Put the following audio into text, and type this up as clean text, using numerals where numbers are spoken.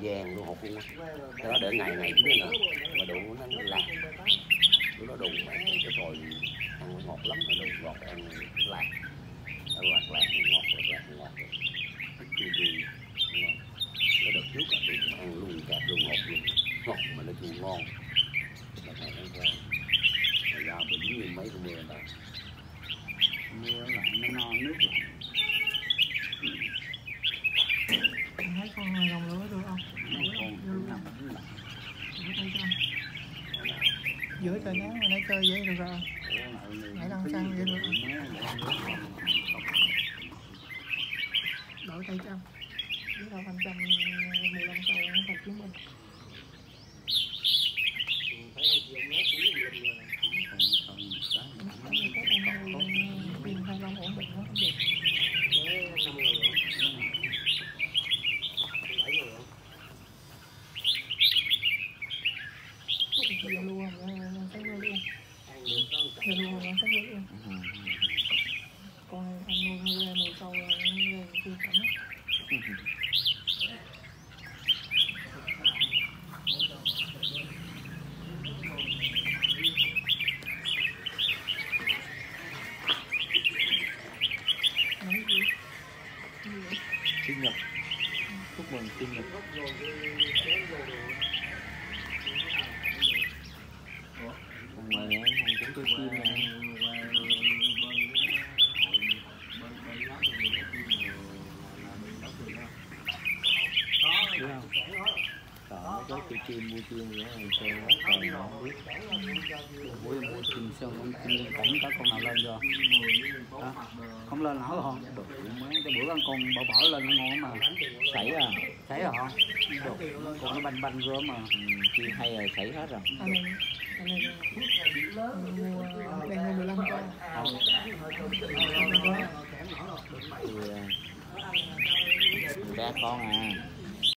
vàng luôn hột luôn á. Cái đó để ngày chín nữa mà độ nó lạc, nó đụng mấy cái rồi ăn nó ngọt lắm, mà đụng ngọt ăn lạc, nó lạc ngọt ngọt chua ngon. Cái đợt trước thì ăn luôn cạp luôn hột luôn ngọt mà nó chua ngon. Đợt này ăn qua thời gian bị dính như mấy con mưa này, mưa lại nó no nước lại. Thấy con ngoài lòng lửa được không? Con nằm dưới lạnh. Giữa trời nắng mà nó chơi vậy được rồi. Nãy đang sang vậy được. Đổi tay trăm. Biết đâu 115 cầu nó thật chứng minh. Thấy ông chị ông nói cũng nhiều rồi. Pin 25 ổn định nó không được. Để 5 người nữa. 7 người nữa. Giờ luôn, thấy luôn. Giờ luôn, thấy luôn. Con anh nuôi mùa sau là tiêu phẩm á. Sinh nhật, chúc mừng sinh nhật. Hôm nay em không chúng tôi chim nè. Đúng không? Còn mấy cái chim mua chim nữa thì chơi quá trời mà không biết. Buổi mua chim xong chim cảnh có con nào lên chưa? Hả? Không lên hả không? Được mấy cái bữa ăn con bỏ lên ngon mà. Sảy à? Sảy hả? Con nó banh rứa mà. Chim hay rồi sảy hết rồi. Anh này mua đang mua 15 con. Thì 3 con à.